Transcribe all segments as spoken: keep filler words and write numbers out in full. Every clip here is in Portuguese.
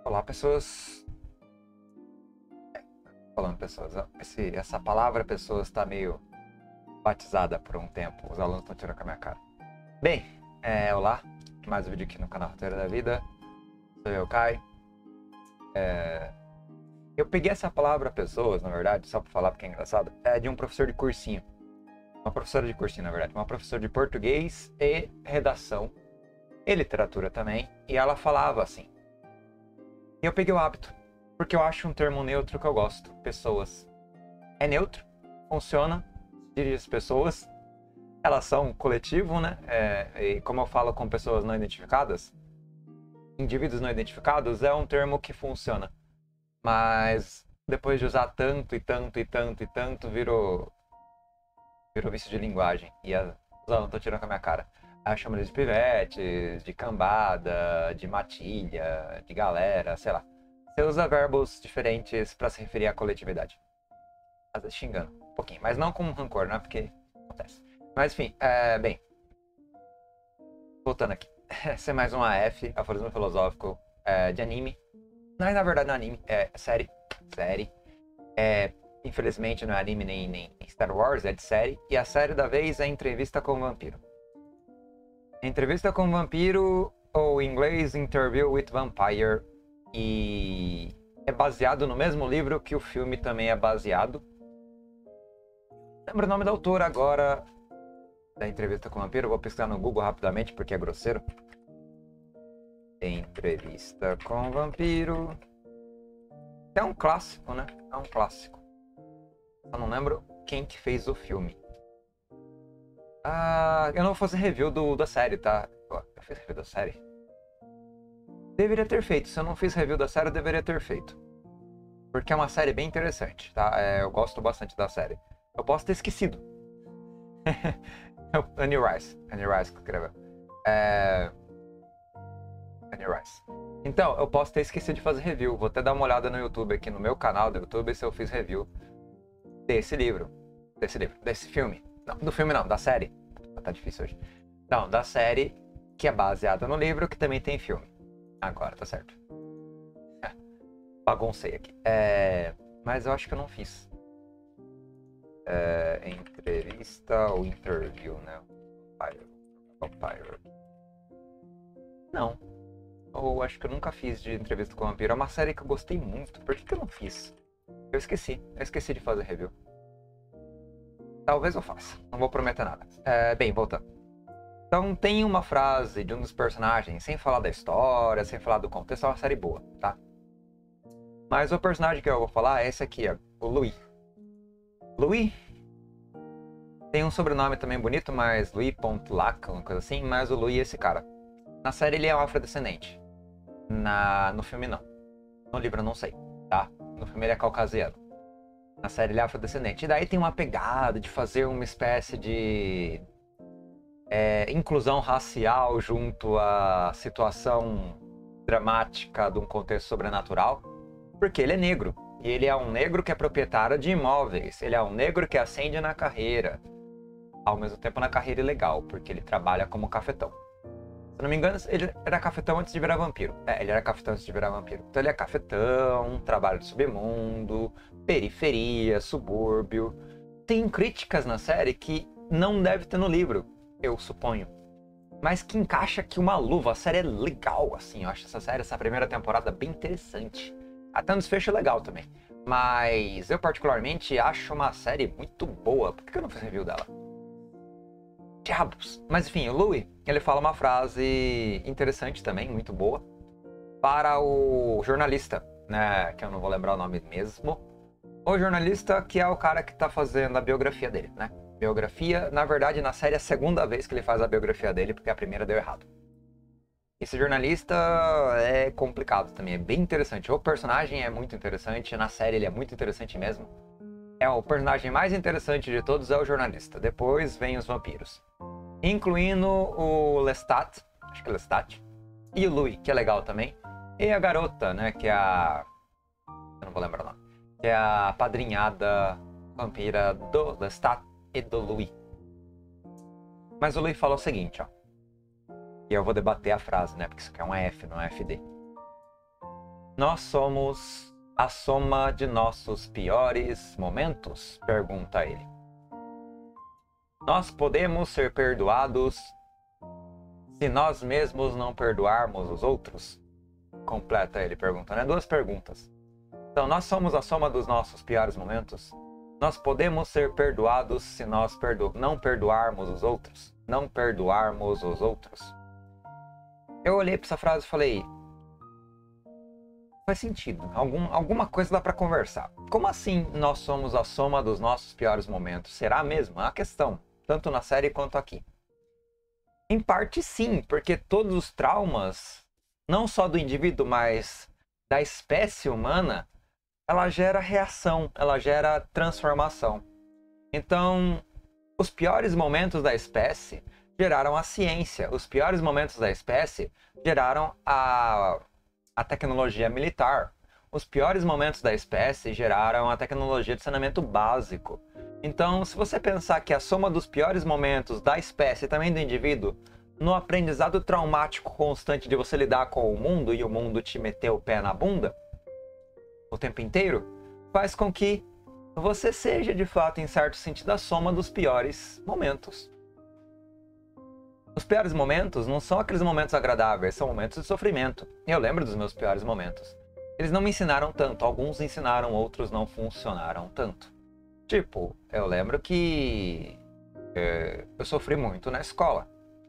Olá, pessoas. Falando pessoas, esse, essa palavra pessoas está meio batizada por um tempo. Os alunos estão tirando com a minha cara. Bem, é, olá. Mais um vídeo aqui no canal Roteiro da Vida. Sou eu, Kai. É, eu peguei essa palavra pessoas, na verdade, só para falar porque é engraçado, é de um professor de cursinho. Uma professora de cursinho, na verdade. Uma professora de português e redação. E literatura também. E ela falava assim. E eu peguei o hábito. Porque eu acho um termo neutro que eu gosto. Pessoas. É neutro. Funciona. Dirige as pessoas. Elas são um coletivo, né? É, e como eu falo com pessoas não identificadas, indivíduos não identificados, é um termo que funciona. Mas depois de usar tanto e tanto e tanto e tanto, virou, virou vício de linguagem. E a, os alunos estão tirando com a minha cara. Aí eu chamo eles de pivetes, de cambada, de matilha, de galera, sei lá. Você usa verbos diferentes para se referir à coletividade. Às vezes xingando um pouquinho, mas não com rancor, né? Porque acontece. Mas enfim, é, bem. Voltando aqui. Esse é mais um A F, aforismo filosófico é, de anime. Mas na verdade não é anime, é série. Série. É, infelizmente não é anime nem, nem Star Wars, é de série. E a série da vez é Entrevista com o Vampiro. Entrevista com o Vampiro, ou em inglês Interview with Vampire. E é baseado no mesmo livro que o filme também é baseado. Lembro o nome da autora agora da Entrevista com o Vampiro. Vou pesquisar no Google rapidamente porque é grosseiro. Entrevista com o Vampiro. É um clássico, né? É um clássico. Eu não lembro quem que fez o filme. Ah, eu não vou fazer review do, da série, tá? Eu fiz review da série? Deveria ter feito. Se eu não fiz review da série, eu deveria ter feito. Porque é uma série bem interessante, tá? É, eu gosto bastante da série. Eu posso ter esquecido. Annie Rice. Annie Rice que escreveu. É... Annie Rice. Então, eu posso ter esquecido de fazer review. Vou até dar uma olhada no YouTube, aqui no meu canal do YouTube, se eu fiz review desse livro. Desse livro. Desse filme. Não, do filme não, da série. Tá difícil hoje. Não, da série que é baseada no livro, que também tem filme. Agora, tá certo. É, baguncei aqui. É, mas eu acho que eu não fiz. É, entrevista ou interview, né? Vampire. Não. Ou acho que eu nunca fiz de Entrevista com o Vampiro. É uma série que eu gostei muito. Por que, que eu não fiz? Eu esqueci. Eu esqueci de fazer review. Talvez eu faça. Não vou prometer nada. É, bem, voltando. Então tem uma frase de um dos personagens, sem falar da história, sem falar do contexto, é uma série boa, tá? Mas o personagem que eu vou falar é esse aqui, ó, o Louis. Louis tem um sobrenome também bonito, mas Louis.lac, uma coisa assim, mas o Louis é esse cara. Na série ele é um afrodescendente. Na... No filme não. No livro eu não sei, tá? No filme ele é caucasiano. Na série ele é afrodescendente. E daí tem uma pegada de fazer uma espécie de é, inclusão racial junto à situação dramática de um contexto sobrenatural. Porque ele é negro. E ele é um negro que é proprietário de imóveis. Ele é um negro que ascende na carreira. Ao mesmo tempo na carreira ilegal, porque ele trabalha como cafetão. Se não me engano, ele era cafetão antes de virar vampiro. É, ele era cafetão antes de virar vampiro. Então ele é cafetão, trabalho de submundo, periferia, subúrbio. Tem críticas na série que não deve ter no livro, eu suponho. Mas que encaixa aqui uma luva. A série é legal, assim. Eu acho essa série, essa primeira temporada bem interessante. Até um desfecho legal também. Mas eu particularmente acho uma série muito boa. Por que eu não fiz review dela? Diabos. Mas enfim, o Louis, ele fala uma frase interessante também, muito boa, para o jornalista, né, que eu não vou lembrar o nome mesmo. O jornalista que é o cara que tá fazendo a biografia dele, né? Biografia, na verdade, na série é a segunda vez que ele faz a biografia dele, porque a primeira deu errado. Esse jornalista é complicado também, é bem interessante. O personagem é muito interessante, na série ele é muito interessante mesmo. É o personagem mais interessante de todos é o jornalista. Depois vem os vampiros. Incluindo o Lestat, acho que é Lestat, e o Louis, que é legal também. E a garota, né, que é a... eu não vou lembrar o nome. Que é a padrinhada vampira do Lestat e do Louis. Mas o Louis fala o seguinte, ó. E eu vou debater a frase, né, porque isso aqui é um F, não é F D. Nós somos a soma de nossos piores momentos? Pergunta ele. Nós podemos ser perdoados se nós mesmos não perdoarmos os outros? Completa ele perguntando. É duas perguntas. Então, nós somos a soma dos nossos piores momentos? Nós podemos ser perdoados se nós perdo... não perdoarmos os outros? Não perdoarmos os outros? Eu olhei para essa frase e falei... Faz sentido. Algum, alguma coisa dá para conversar. Como assim nós somos a soma dos nossos piores momentos? Será mesmo? É uma questão. Tanto na série quanto aqui. Em parte sim, porque todos os traumas, não só do indivíduo, mas da espécie humana, ela gera reação, ela gera transformação. Então, os piores momentos da espécie geraram a ciência. Os piores momentos da espécie geraram a, a tecnologia militar. Os piores momentos da espécie geraram a tecnologia de saneamento básico. Então, se você pensar que a soma dos piores momentos da espécie e também do indivíduo, no aprendizado traumático constante de você lidar com o mundo e o mundo te meter o pé na bunda o tempo inteiro, faz com que você seja, de fato, em certo sentido, a soma dos piores momentos. Os piores momentos não são aqueles momentos agradáveis, são momentos de sofrimento. Eu lembro dos meus piores momentos. Eles não me ensinaram tanto, alguns ensinaram, outros não funcionaram tanto. Tipo, eu lembro que é, eu sofri muito na escola.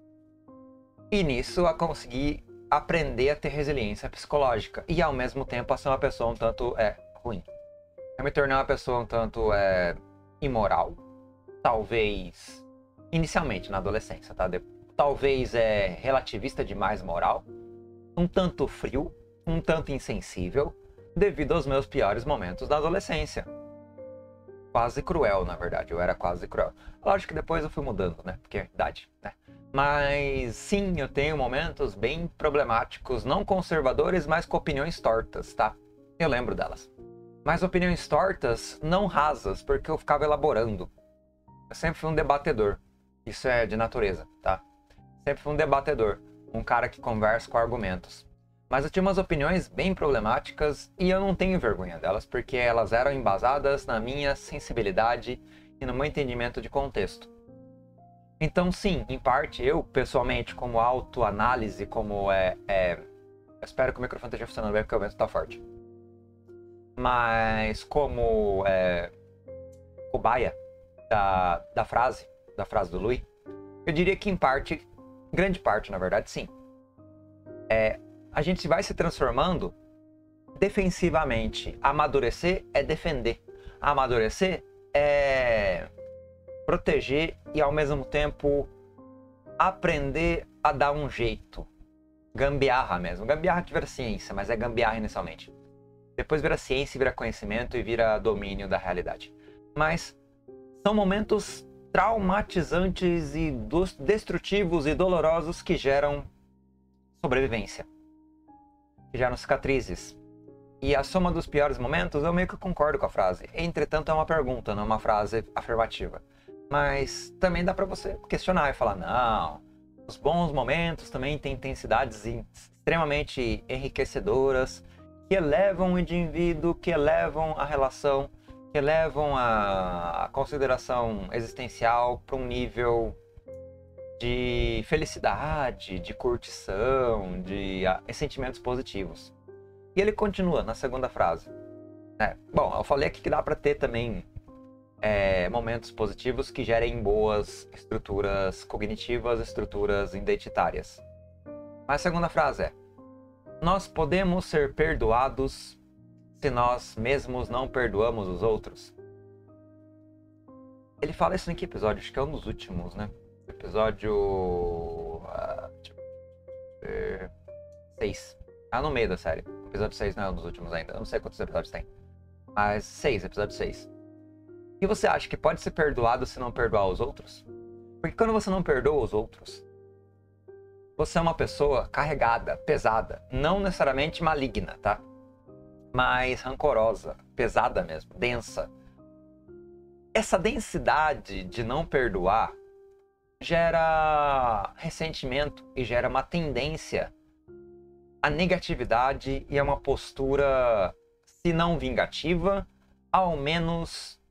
E nisso eu consegui aprender a ter resiliência psicológica. E ao mesmo tempo a ser uma pessoa um tanto é, ruim. Eu me tornei uma pessoa um tanto é, imoral. Talvez, inicialmente na adolescência, tá? De, talvez é relativista demais moral. Um tanto frio, um tanto insensível, devido aos meus piores momentos da adolescência. Quase cruel, na verdade. Eu era quase cruel. Lógico que depois eu fui mudando, né? Porque é idade, né? Mas sim, eu tenho momentos bem problemáticos, não conservadores, mas com opiniões tortas, tá? Eu lembro delas. Mas opiniões tortas, não rasas, porque eu ficava elaborando. Eu sempre fui um debatedor. Isso é de natureza, tá? Sempre fui um debatedor. Um cara que conversa com argumentos. Mas eu tinha umas opiniões bem problemáticas e eu não tenho vergonha delas, porque elas eram embasadas na minha sensibilidade e no meu entendimento de contexto. Então sim, em parte, eu pessoalmente, como autoanálise, como é... é... Eu espero que o microfone esteja funcionando bem, porque o vento está forte. Mas como é... cobaia da, da frase, da frase do Louis, eu diria que em parte, grande parte na verdade, sim. É... A gente vai se transformando defensivamente. Amadurecer é defender. Amadurecer é proteger e ao mesmo tempo aprender a dar um jeito. Gambiarra mesmo. Gambiarra que vira ciência, mas é gambiarra inicialmente. Depois vira ciência, vira conhecimento e vira domínio da realidade. Mas são momentos traumatizantes e destrutivos e dolorosos que geram sobrevivência. Que geram cicatrizes. E a soma dos piores momentos, eu meio que concordo com a frase. Entretanto, é uma pergunta, não é uma frase afirmativa. Mas também dá pra você questionar e falar, não, os bons momentos também têm intensidades extremamente enriquecedoras, que elevam o indivíduo, que elevam a relação, que elevam a, a consideração existencial para um nível de felicidade, de curtição, de a, sentimentos positivos. E ele continua na segunda frase. É, bom, eu falei aqui que dá para ter também é, momentos positivos que gerem boas estruturas cognitivas, estruturas identitárias. Mas a segunda frase é: nós podemos ser perdoados se nós mesmos não perdoamos os outros. Ele fala isso em que episódio? Acho que é um dos últimos, né? Episódio... Uh, deixa eu ver... seis. Ah, no meio da série. Episódio seis não é um dos últimos ainda. Eu não sei quantos episódios tem. Mas seis, episódio seis. E você acha que pode ser perdoado se não perdoar os outros? Porque quando você não perdoa os outros, você é uma pessoa carregada, pesada. Não necessariamente maligna, tá? Mas rancorosa, pesada mesmo, densa. Essa densidade de não perdoar gera ressentimento e gera uma tendência a negatividade e é uma postura, se não vingativa, ao menos,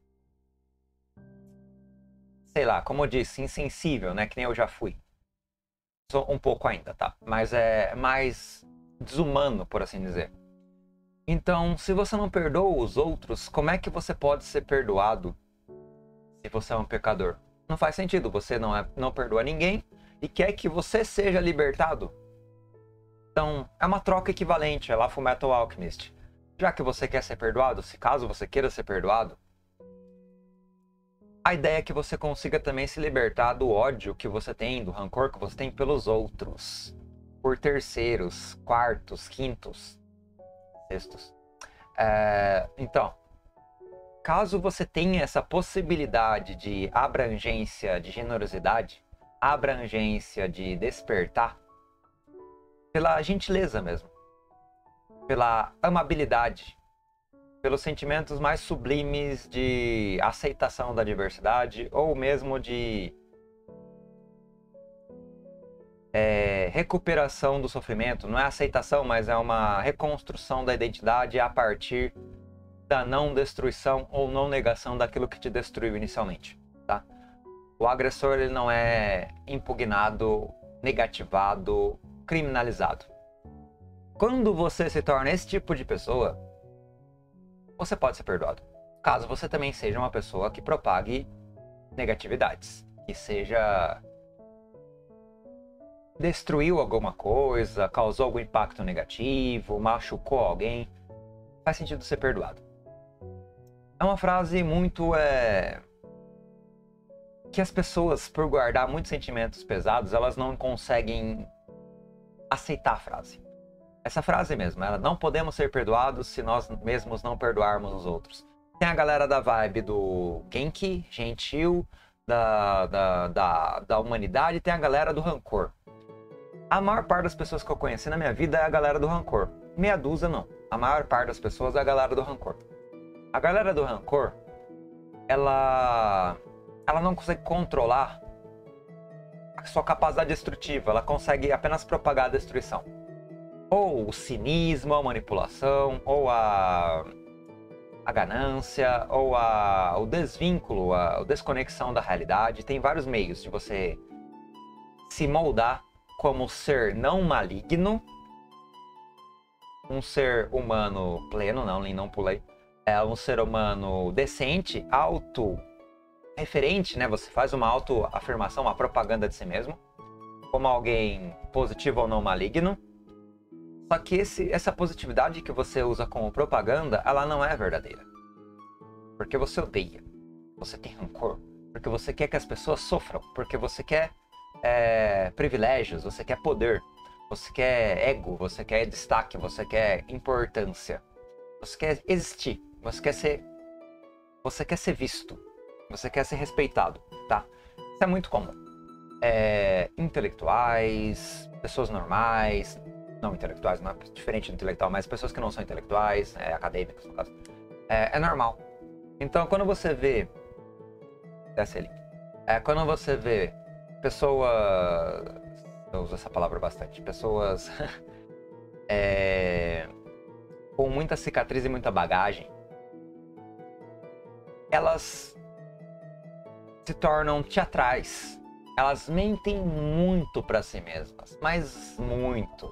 sei lá, como eu disse, insensível, né? Que nem eu já fui. Sou um pouco ainda, tá? Mas é mais desumano, por assim dizer. Então, se você não perdoa os outros, como é que você pode ser perdoado se você é um pecador? Não faz sentido, você não, é, não perdoa ninguém e quer que você seja libertado. Então, é uma troca equivalente, é lá Fullmetal Alchemist. Já que você quer ser perdoado, se caso você queira ser perdoado, a ideia é que você consiga também se libertar do ódio que você tem, do rancor que você tem pelos outros. Por terceiros, quartos, quintos, sextos. É, então, caso você tenha essa possibilidade de abrangência, de generosidade, abrangência de despertar, pela gentileza mesmo, pela amabilidade, pelos sentimentos mais sublimes de aceitação da diversidade ou mesmo de é, recuperação do sofrimento. Não é aceitação, mas é uma reconstrução da identidade a partir da não destruição ou não negação daquilo que te destruiu inicialmente, tá? O agressor ele não é impugnado, negativado, criminalizado. Quando você se torna esse tipo de pessoa, você pode ser perdoado. Caso você também seja uma pessoa que propague negatividades, que seja destruiu alguma coisa, causou algum impacto negativo, machucou alguém, faz sentido ser perdoado. É uma frase muito é... que as pessoas, por guardar muitos sentimentos pesados, elas não conseguem aceitar a frase. Essa frase mesmo, ela não podemos ser perdoados se nós mesmos não perdoarmos os outros. Tem a galera da vibe do Genki, gentil, da, da, da, da humanidade, tem a galera do rancor. A maior parte das pessoas que eu conheci na minha vida é a galera do rancor. Meia dúzia não. A maior parte das pessoas é a galera do rancor. A galera do rancor, ela, ela não consegue controlar a sua capacidade destrutiva. Ela consegue apenas propagar a destruição. Ou o cinismo, a manipulação, ou a, a ganância, ou a, o desvínculo, a, a desconexão da realidade. Tem vários meios de você se moldar como ser não maligno, um ser humano pleno, não, nem não pulei, é um ser humano decente, auto-referente, né? Você faz uma auto-afirmação, uma propaganda de si mesmo, como alguém positivo ou não maligno. Só que esse, essa positividade que você usa como propaganda, ela não é verdadeira. Porque você odeia, você tem rancor, porque você quer que as pessoas sofram, porque você quer é, privilégios, você quer poder, você quer ego, você quer destaque, você quer importância, você quer existir, você quer ser, você quer ser visto, você quer ser respeitado, tá? Isso é muito comum. É, intelectuais, pessoas normais, não intelectuais, não é diferente do intelectual, mas pessoas que não são intelectuais, é, acadêmicos no caso, é, é normal. Então quando você vê, desce ali, é, quando você vê pessoas, eu uso essa palavra bastante, pessoas é, com muita cicatriz e muita bagagem, elas se tornam teatrais, elas mentem muito pra si mesmas, mas muito.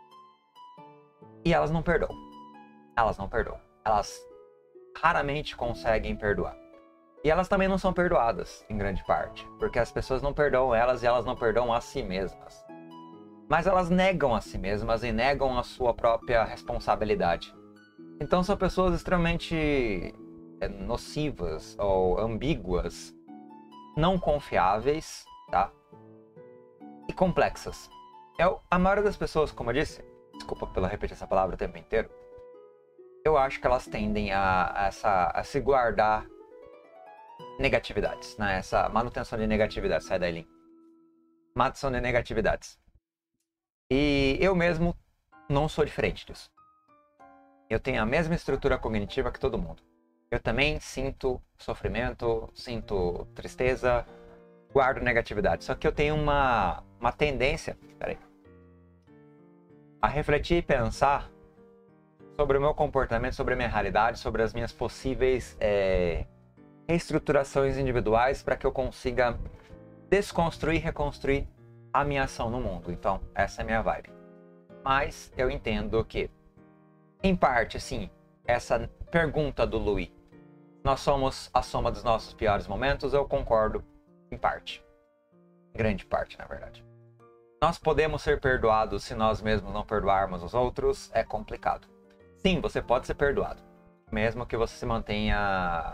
E elas não perdoam. Elas não perdoam. Elas raramente conseguem perdoar. E elas também não são perdoadas, em grande parte. Porque as pessoas não perdoam elas e elas não perdoam a si mesmas. Mas elas negam a si mesmas e negam a sua própria responsabilidade. Então são pessoas extremamente nocivas ou ambíguas, não confiáveis, tá? E complexas. Eu, a maioria das pessoas, como eu disse, desculpa pela repetir essa palavra o tempo inteiro, eu acho que elas tendem a, a, essa, a se guardar negatividades, né? Essa manutenção de negatividades, sai daí, Lin. Manutenção de negatividades. E eu mesmo não sou diferente disso. Eu tenho a mesma estrutura cognitiva que todo mundo. Eu também sinto sofrimento, sinto tristeza, guardo negatividade. Só que eu tenho uma, uma tendência... Peraí. a refletir e pensar sobre o meu comportamento, sobre a minha realidade, sobre as minhas possíveis é, reestruturações individuais para que eu consiga desconstruir e reconstruir a minha ação no mundo. Então, essa é a minha vibe. Mas eu entendo que, em parte, assim, essa pergunta do Louis, nós somos a soma dos nossos piores momentos, eu concordo em parte. Grande parte, na verdade. Nós podemos ser perdoados se nós mesmos não perdoarmos os outros? É complicado. Sim, você pode ser perdoado. Mesmo que você se mantenha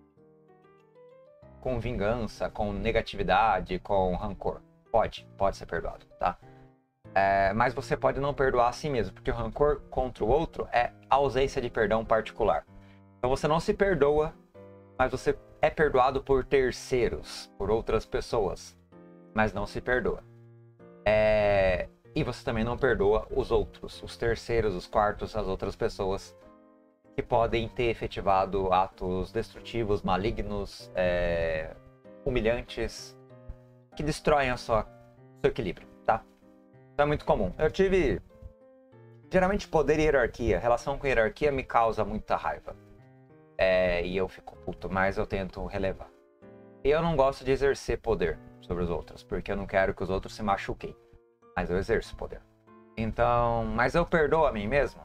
com vingança, com negatividade, com rancor. Pode, pode ser perdoado, tá? É, mas você pode não perdoar a si mesmo, porque o rancor contra o outro é ausência de perdão particular. Então você não se perdoa, mas você é perdoado por terceiros, por outras pessoas, mas não se perdoa. É... E você também não perdoa os outros, os terceiros, os quartos, as outras pessoas que podem ter efetivado atos destrutivos, malignos, é... humilhantes, que destroem a sua, seu equilíbrio, tá? Então é muito comum. Eu tive... Geralmente poder e hierarquia, relação com hierarquia me causa muita raiva. É... E eu fico puto, mas eu tento relevar. E eu não gosto de exercer poder sobre os outros, porque eu não quero que os outros se machuquem. Mas eu exerço poder. Então, mas eu perdoo a mim mesmo?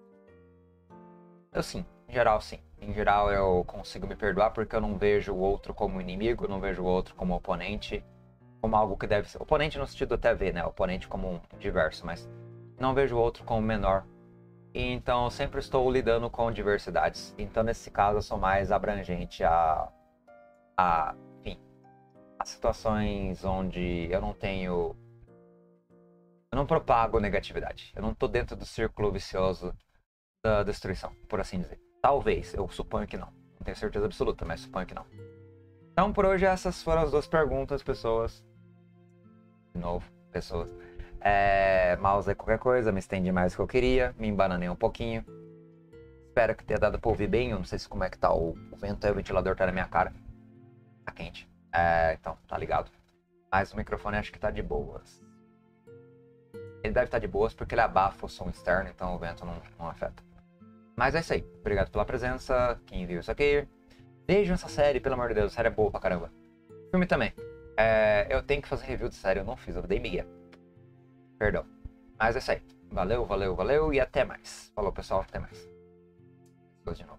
Eu sim, em geral sim. Em geral eu consigo me perdoar porque eu não vejo o outro como inimigo, não vejo o outro como oponente, como algo que deve ser... Oponente no sentido até ver, né? Oponente como um diverso, mas não vejo o outro como menor. E então eu sempre estou lidando com diversidades. Então nesse caso eu sou mais abrangente a... a enfim, a situações onde eu não tenho... Eu não propago negatividade. Eu não tô dentro do círculo vicioso da destruição, por assim dizer. Talvez, eu suponho que não. Não tenho certeza absoluta, mas suponho que não. Então, por hoje, essas foram as duas perguntas, pessoas. De novo, pessoas. É, mouse é qualquer coisa, me estendi mais do que eu queria, me embananei um pouquinho. Espero que tenha dado pra ouvir bem. Eu não sei se como é que tá o, o vento aí, o ventilador tá na minha cara. Tá quente. É, então, tá ligado. Mas o microfone acho que tá de boas. Ele deve estar de boas porque ele abafa o som externo, então o vento não, não afeta. Mas é isso aí. Obrigado pela presença. Quem viu isso aqui. Vejam essa série, pelo amor de Deus. A série é boa pra caramba. Filme também. É, eu tenho que fazer review de série, eu não fiz. Eu dei migué. Perdão. Mas é isso aí. Valeu, valeu, valeu e até mais. Falou, pessoal. Até mais. De novo.